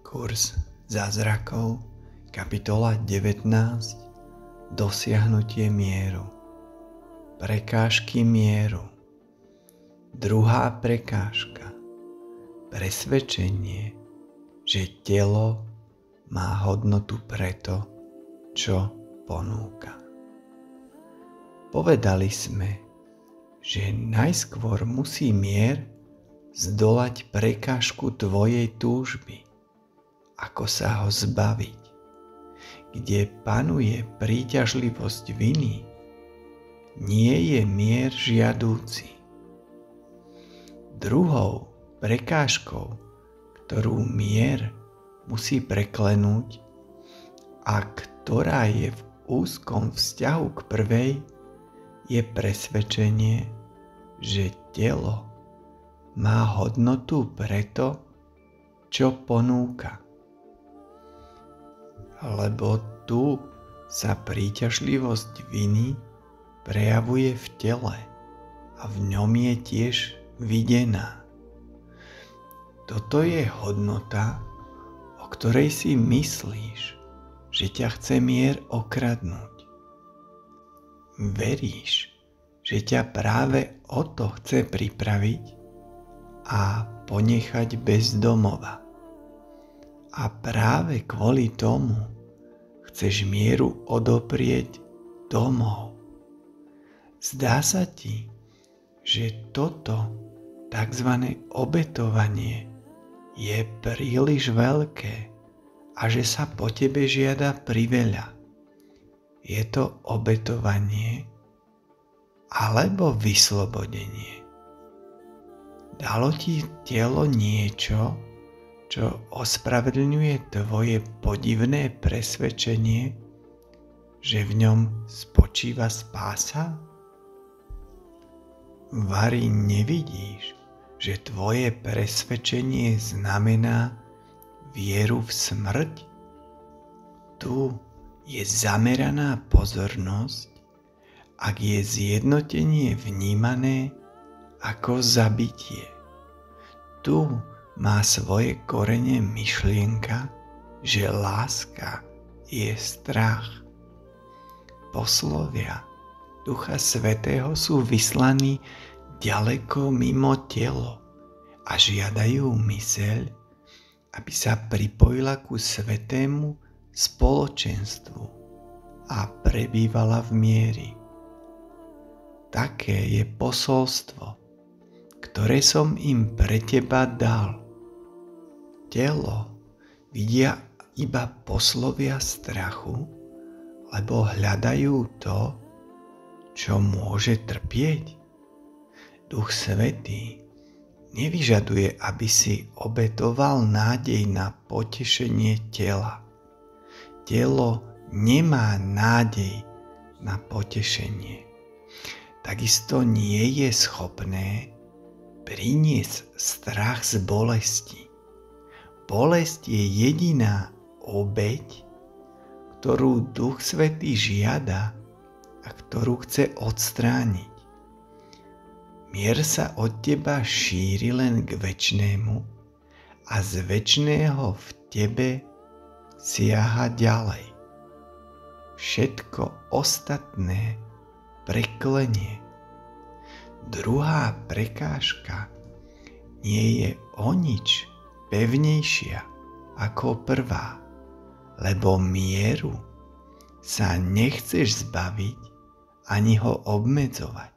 Kurs zázrakov, kapitola 19. Dosiahnutie mieru. Prekážky mieru. Druhá prekážka. Presvedčenie, že telo má hodnotu preto, čo ponúka. Povedali sme, že najskôr musí mier zdolať prekážku tvojej túžby. Ako sa ho zbaviť? Kde panuje príťažlivosť viny, nie je mier žiadúci. Druhou prekážkou, ktorú mier musí preklenúť a ktorá je v úzkom vzťahu k prvej, je presvedčenie, že telo má hodnotu preto, čo ponúka. Lebo tu sa príťažlivosť viny prejavuje v tele a v ňom je tiež videná. Toto je hodnota, o ktorej si myslíš, že ťa chce mier okradnúť. Veríš, že ťa práve o to chce pripraviť a ponechať bez domova. A práve kvôli tomu chceš mieru odoprieť domov. Zdá sa ti, že toto tzv. Obetovanie je príliš veľké a že sa po tebe žiada priveľa. Je to obetovanie alebo vyslobodenie? Dalo ti telo niečo, čo ospravedlňuje tvoje podivné presvedčenie, že v ňom spočíva spása? Vari nevidíš, že tvoje presvedčenie znamená vieru v smrť? Tu je zameraná pozornosť, ak je zjednotenie vnímané ako zabitie. Tu má svoje korene myšlienka, že láska je strach. Poslovia Ducha Svätého sú vyslaní ďaleko mimo telo a žiadajú myseľ, aby sa pripojila ku svätému spoločenstvu a prebývala v mieri. Také je posolstvo, ktoré som im pre teba dal. Telo vidia iba poslovia strachu, lebo hľadajú to, čo môže trpieť. Duch Svätý nevyžaduje, aby si obetoval nádej na potešenie tela. Telo nemá nádej na potešenie. Takisto nie je schopné priniesť strach z bolesti. Bolesť je jediná obeť, ktorú Duch Svätý žiada a ktorú chce odstrániť. Mier sa od teba šíri len k večnému a z večného v tebe siaha ďalej. Všetko ostatné preklenie. Druhá prekážka nie je o nič pevnejšia ako prvá, lebo mieru sa nechceš zbaviť ani ho obmedzovať.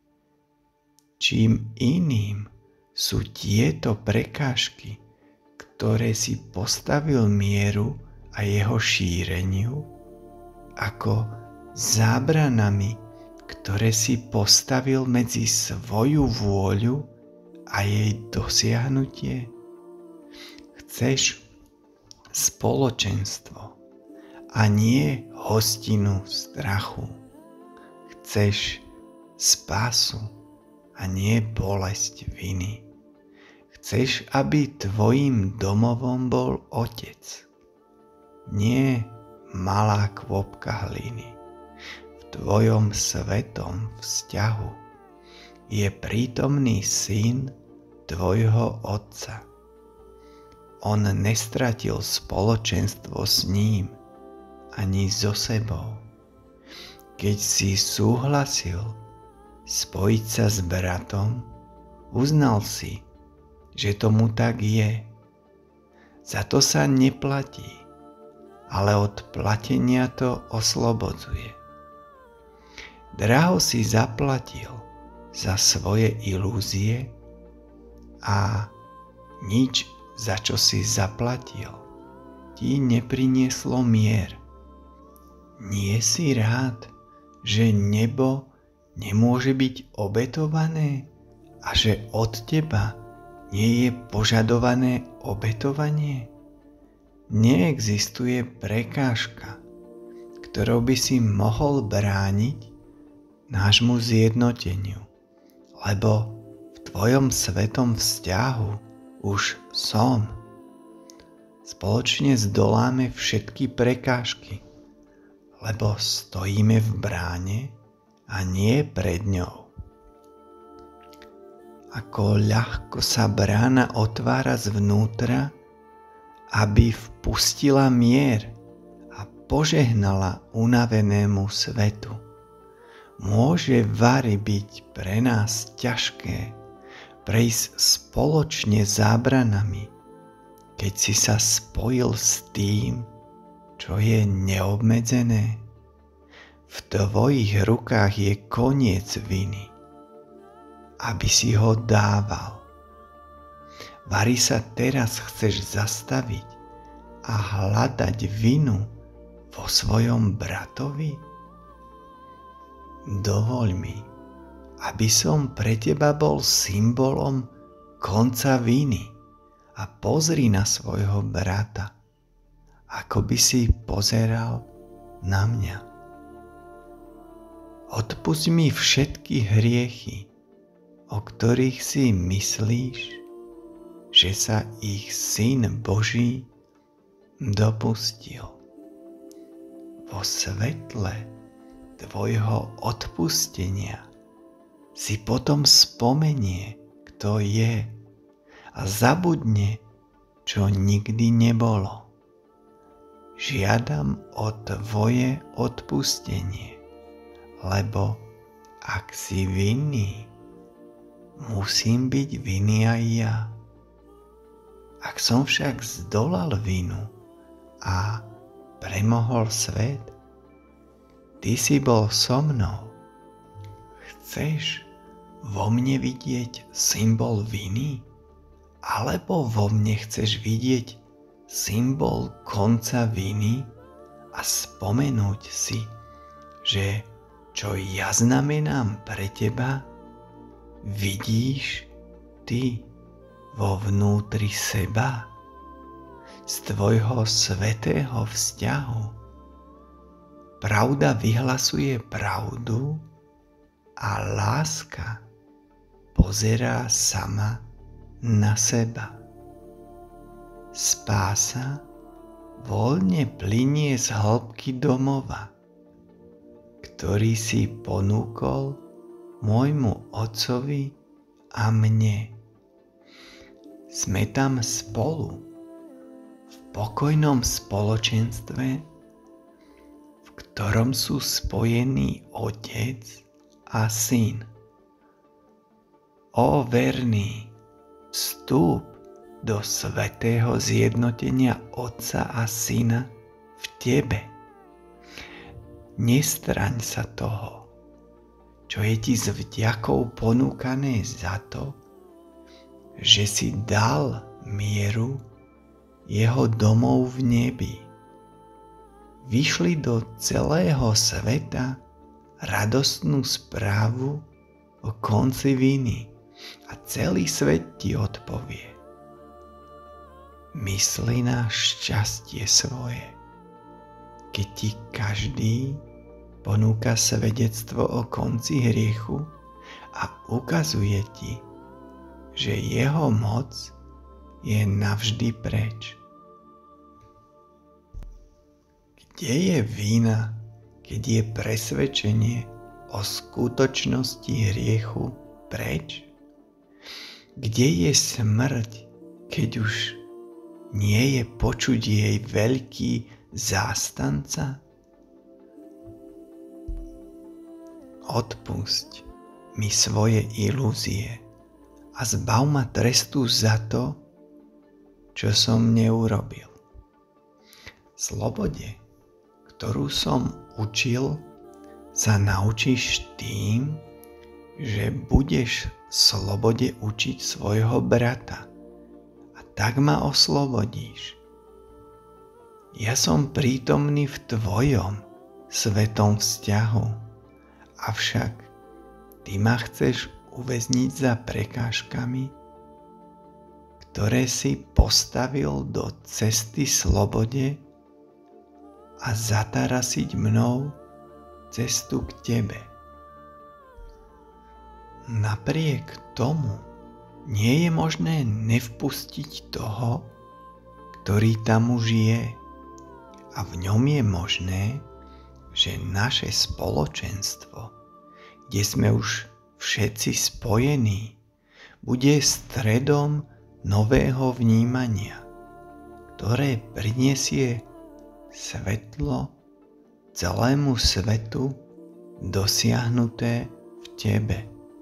Čím iným sú tieto prekážky, ktoré si postavil mieru a jeho šíreniu, ako zábranami, ktoré si postavil medzi svoju vôľu a jej dosiahnutie. Chceš spoločenstvo a nie hostinu strachu. Chceš spásu a nie bolesť viny. Chceš, aby tvojim domovom bol Otec, nie malá kvopka hliny. V tvojom svetom vzťahu je prítomný Syn tvojho Otca. on nestratil spoločenstvo s ním ani so sebou. Keď si súhlasil spojiť sa s bratom, uznal si, že tomu tak je. Za to sa neplatí, ale od platenia to oslobodzuje. Draho si zaplatil za svoje ilúzie a nič, za čo si zaplatil, ti neprinieslo mier. Nie si rád, že nebo nemôže byť obetované a že od teba nie je požadované obetovanie? Neexistuje prekážka, ktorou by si mohol brániť nášmu zjednoteniu, lebo v tvojom svetom vzťahu už som. Spoločne zdoláme všetky prekážky, lebo stojíme v bráne a nie pred ňou. Ako ľahko sa brána otvára zvnútra, aby vpustila mier a požehnala unavenému svetu. Môže vari byť pre nás ťažké prejsť spoločne zábranami, keď si sa spojil s tým, čo je neobmedzené. V tvojich rukách je koniec viny, aby si ho dával. Vari sa teraz chceš zastaviť a hľadať vinu vo svojom bratovi? Dovoľ mi, aby som pre teba bol symbolom konca viny, a pozri na svojho brata, ako by si pozeral na mňa. Odpusť mi všetky hriechy, o ktorých si myslíš, že sa ich Syn Boží dopustil. Vo svetle tvojho odpustenia si potom spomenie, kto je, a zabudne, čo nikdy nebolo. Žiadam o tvoje odpustenie, lebo ak si vinný, musím byť vinný aj ja. Ak som však zdolal vinu a premohol svet, ty si bol so mnou. Chceš vo mne vidieť symbol viny? Alebo vo mne chceš vidieť symbol konca viny a spomenúť si, že čo ja znamenám pre teba, vidíš ty vo vnútri seba, z tvojho svätého vzťahu. Pravda vyhlasuje pravdu a láska pozerá sama na seba. Spása voľne plynie z hĺbky domova, ktorý si ponúkol môjmu otcovi a mne. Sme tam spolu, v pokojnom spoločenstve, v ktorom sú spojení Otec a Syn. Ó verný, vstúp do svätého zjednotenia Otca a Syna v tebe. Nestraň sa toho, čo je ti s vďakou ponúkané za to, že si dal mieru jeho domov v nebi. Vyšli do celého sveta radostnú správu o konci viny a celý svet ti odpovie. Mysli na šťastie svoje, keď ti každý ponúka svedectvo o konci hriechu a ukazuje ti, že jeho moc je navždy preč. Kde je vina, keď je presvedčenie o skutočnosti hriechu preč? Kde je smrť, keď už nie je počuť jej veľký zástanca? Odpusť mi svoje ilúzie a zbav ma trestu za to, čo som neurobil. Slobode, ktorú som učil, sa naučíš tým, že budeš slobode učiť svojho brata a tak ma oslobodíš. Ja som prítomný v tvojom svetom vzťahu, avšak ty ma chceš uväzniť za prekážkami, ktoré si postavil do cesty slobode a zatarasiť mnou cestu k tebe. Napriek tomu nie je možné nevpustiť toho, ktorý tam už je, a v ňom je možné, že naše spoločenstvo, kde sme už všetci spojení, bude stredom nového vnímania, ktoré prinesie svetlo celému svetu dosiahnuté v tebe.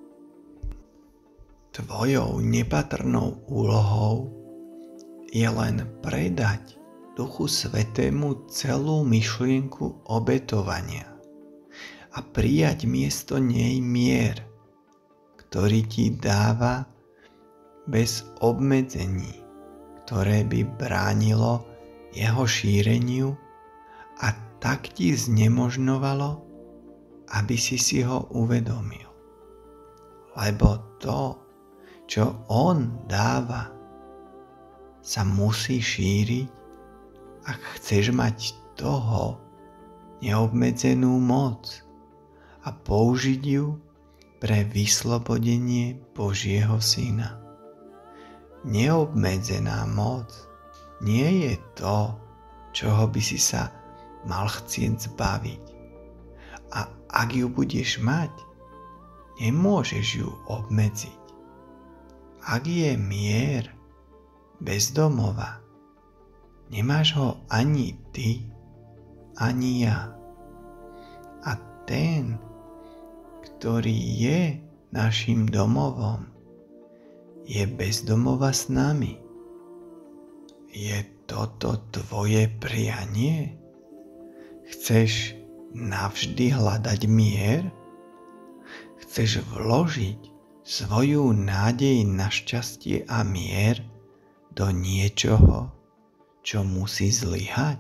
Tvojou nepatrnou úlohou je len predať Duchu Svätému celú myšlienku obetovania a prijať miesto nej mier, ktorý ti dáva bez obmedzení, ktoré by bránilo jeho šíreniu a tak ti znemožňovalo, aby si ho uvedomil. Lebo to, čo on dáva, sa musí šíriť, ak chceš mať toho neobmedzenú moc a použiť ju pre vyslobodenie Božieho Syna. Neobmedzená moc nie je to, čoho by si sa mal chcieť zbaviť. A ak ju budeš mať, nemôžeš ju obmedziť. Ak je mier bez domova, nemáš ho ani ty, ani ja. A ten, ktorý je našim domovom, je bez domova s nami. Je toto tvoje prianie? Chceš navždy hľadať mier? Chceš vložiť svoju nádej na šťastie a mier do niečoho, čo musí zlyhať?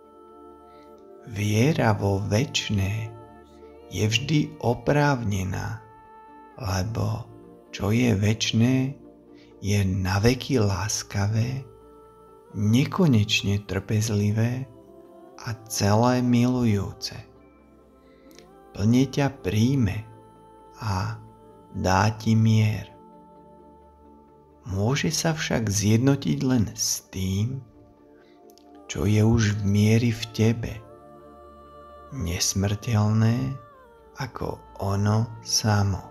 Viera vo večné je vždy oprávnená, lebo čo je večné, je naveky láskavé, nekonečne trpezlivé a celé milujúce. Plne ťa príjme a dá ti mier. Môže sa však zjednotiť len s tým, čo je už v mieri v tebe, nesmrteľné ako ono samo.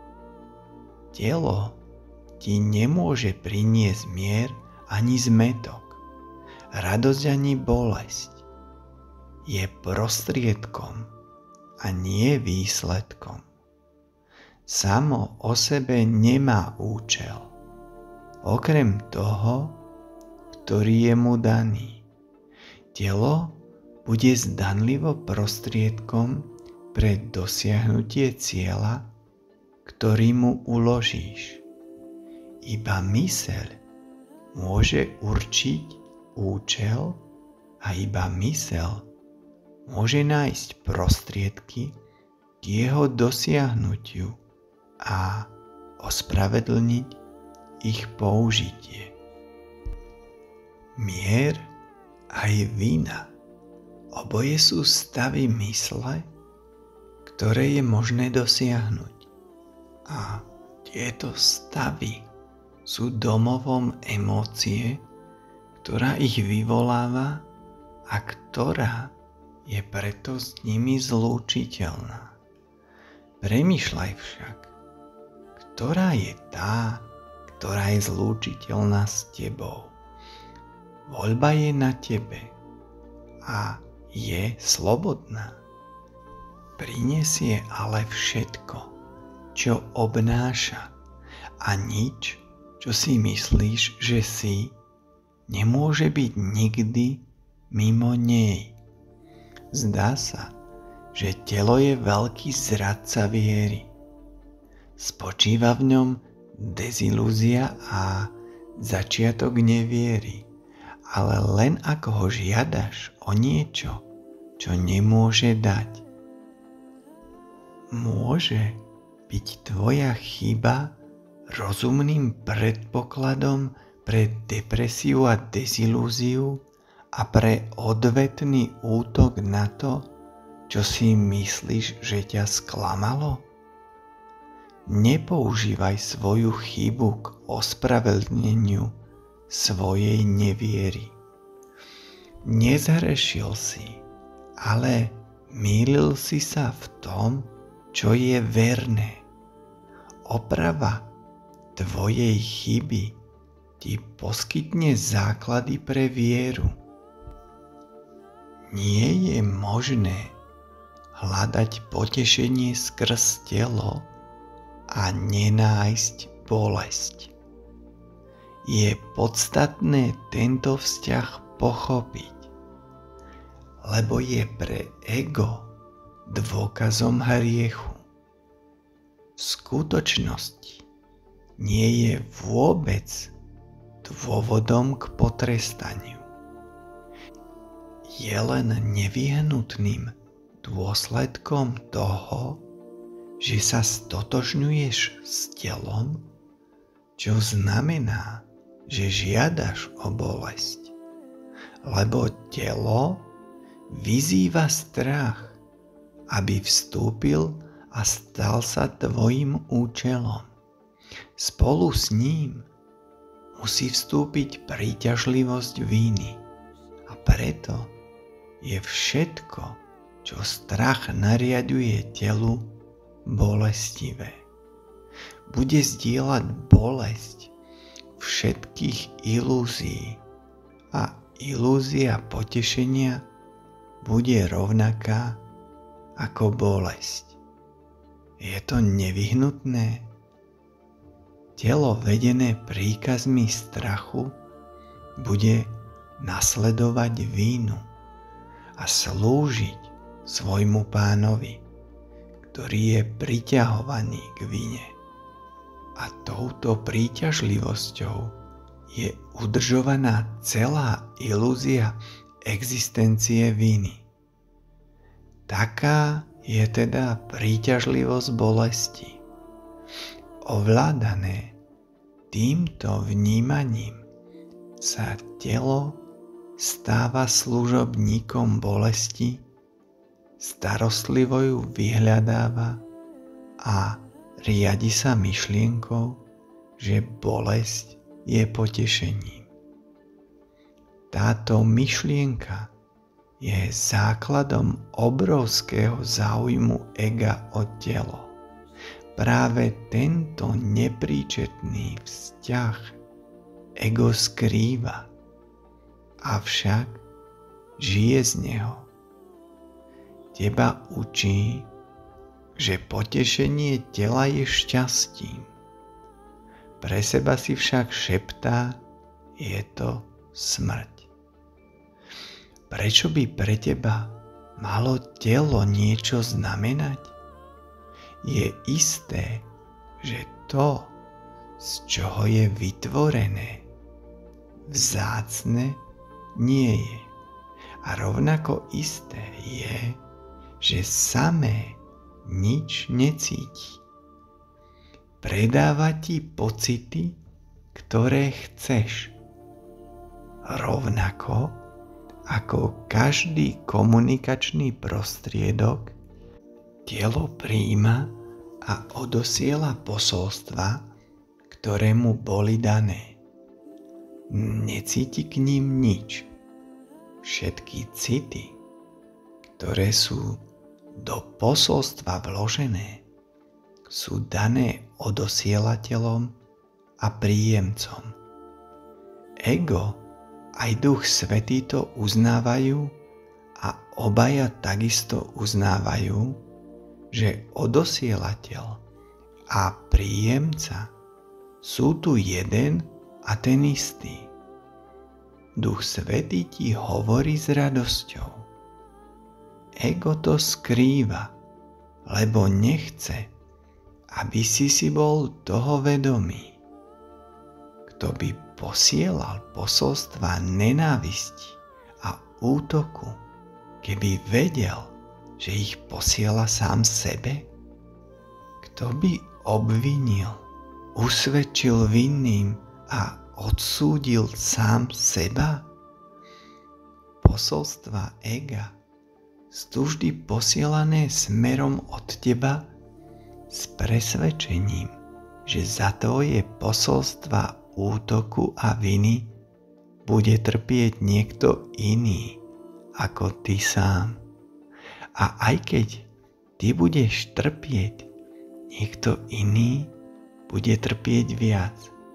Telo ti nemôže priniesť mier ani zmätok, radosť ani bolesť. Je prostriedkom a nie výsledkom. Samo o sebe nemá účel, okrem toho, ktorý je mu daný. Telo bude zdanlivo prostriedkom pre dosiahnutie cieľa, ktorý mu uložíš. Iba myseľ môže určiť účel a iba myseľ môže nájsť prostriedky k jeho dosiahnutiu a ospravedlniť ich použitie. Mier aj vina, oboje sú stavy mysle, ktoré je možné dosiahnuť. A tieto stavy sú domovom emócie, ktorá ich vyvoláva a ktorá je preto s nimi zlúčiteľná. Premýšľaj však, ktorá je tá, ktorá je zlúčiteľná s tebou. Voľba je na tebe a je slobodná. Prinesie ale všetko, čo obnáša, a nič, čo si myslíš, že si, nemôže byť nikdy mimo nej. Zdá sa, že telo je veľký zradca viery. Spočíva v ňom dezilúzia a začiatok neviery, ale len ako ho žiadaš o niečo, čo nemôže dať. Môže byť tvoja chyba rozumným predpokladom pre depresiu a dezilúziu a pre odvetný útok na to, čo si myslíš, že ťa sklamalo? Nepoužívaj svoju chybu k ospravedlneniu svojej neviery. Nezhrešil si, ale mýlil si sa v tom, čo je verné. Oprava tvojej chyby ti poskytne základy pre vieru. Nie je možné hľadať potešenie skrz telo a nenájsť bolesť. Je podstatné tento vzťah pochopiť, lebo je pre ego dôkazom hriechu. V skutočnosti nie je vôbec dôvodom k potrestaniu. Je len nevyhnutným dôsledkom toho, že sa stotožňuješ s telom, čo znamená, že žiadaš o bolesť, lebo telo vyzýva strach, aby vstúpil a stal sa tvojim účelom. Spolu s ním musí vstúpiť príťažlivosť viny a preto je všetko, čo strach nariaďuje telu, bolestivé. Bude zdieľať bolesť všetkých ilúzií a ilúzia potešenia bude rovnaká ako bolesť. Je to nevyhnutné? Telo vedené príkazmi strachu bude nasledovať vínu a slúžiť svojmu pánovi, ktorý je priťahovaný k vine. A touto príťažlivosťou je udržovaná celá ilúzia existencie viny. Taká je teda príťažlivosť bolesti. Ovládané týmto vnímaním sa telo stáva služobníkom bolesti, starostlivo ju vyhľadáva a riadi sa myšlienkou, že bolesť je potešením. Táto myšlienka je základom obrovského záujmu ega o telo. Práve tento nepríčetný vzťah ego skrýva, avšak žije z neho. Teba učí, že potešenie tela je šťastím. Pre seba si však šeptá, je to smrť. Prečo by pre teba malo telo niečo znamenať? Je isté, že to, z čoho je vytvorené, vzácne nie je. A rovnako isté je, že samé nič necíti. Predáva ti pocity, ktoré chceš. Rovnako ako každý komunikačný prostriedok, telo prijíma a odosiela posolstva, ktoré mu boli dané. Necíti k ním nič. Všetky city, ktoré sú do posolstva vložené, sú dané odosielateľom a príjemcom. Ego aj Duch Svätý to uznávajú a obaja takisto uznávajú, že odosielateľ a príjemca sú tu jeden a ten istý. Duch Svätý ti hovorí s radosťou. Ego to skrýva, lebo nechce, aby si bol toho vedomý. Kto by posielal posolstva nenávisti a útoku, keby vedel, že ich posiela sám sebe? Kto by obvinil, usvedčil vinným a odsúdil sám seba? Posolstva ega sú vždy posielané smerom od teba s presvedčením, že za tvoje posolstva útoku a viny bude trpieť niekto iný ako ty sám. A aj keď ty budeš trpieť, niekto iný bude trpieť viac.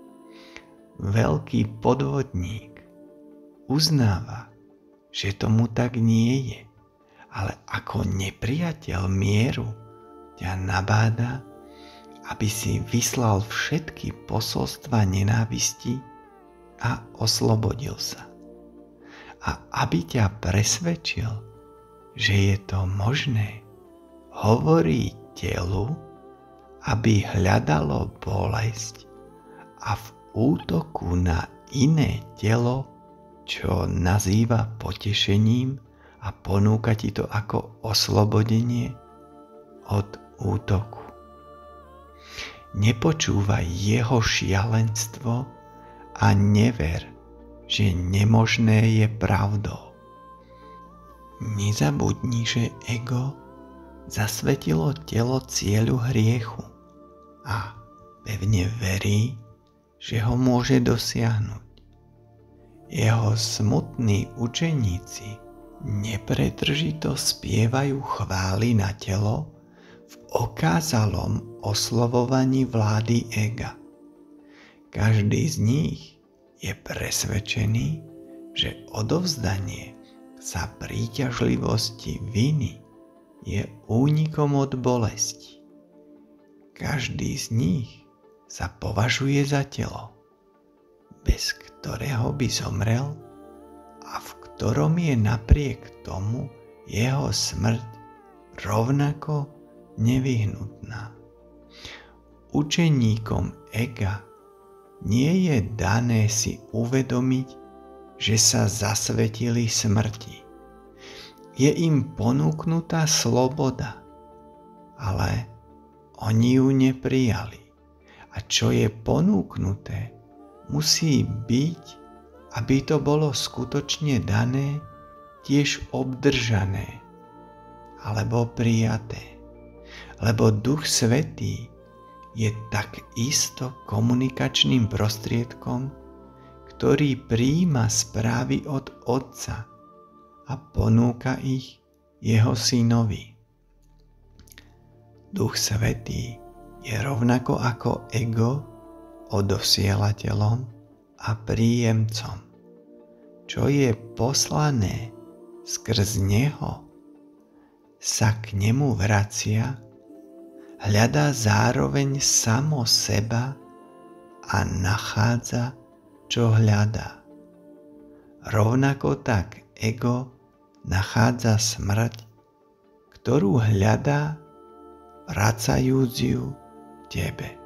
Veľký podvodník uznáva, že tomu tak nie je, ale ako nepriateľ mieru ťa nabáda, aby si vyslal všetky posolstva nenávisti a oslobodil sa. A aby ťa presvedčil, že je to možné, hovorí telu, aby hľadalo bolesť a v útoku na iné telo, čo nazýva potešením a ponúka ti to ako oslobodenie od útoku. Nepočúvaj jeho šialenstvo a never, že nemožné je pravdou. Nezabudni, že ego zasvetilo telo cieľu hriechu a pevne verí, že ho môže dosiahnuť. Jeho smutní učeníci nepretržito spievajú chvály na telo v okázalom oslovovaní vlády ega. Každý z nich je presvedčený, že odovzdanie sa príťažlivosti viny je únikom od bolesti. Každý z nich sa považuje za telo, bez ktorého by zomrel a v ktorom je napriek tomu jeho smrť rovnako nevyhnutná. Učeníkom ega nie je dané si uvedomiť, že sa zasvetili smrti. Je im ponúknutá sloboda, ale oni ju neprijali. A čo je ponúknuté, musí byť, aby to bolo skutočne dané, tiež obdržané alebo prijaté. Lebo Duch Svätý je takisto komunikačným prostriedkom, ktorý prijíma správy od Otca a ponúka ich jeho synovi. Duch Svätý je rovnako ako ego odosielateľom a príjemcom. Čo je poslané skrz neho, sa k nemu vracia, hľadá zároveň samo seba a nachádza, čo hľadá. Rovnako tak ego nachádza smrť, ktorú hľadá, vracajúc ju tebe.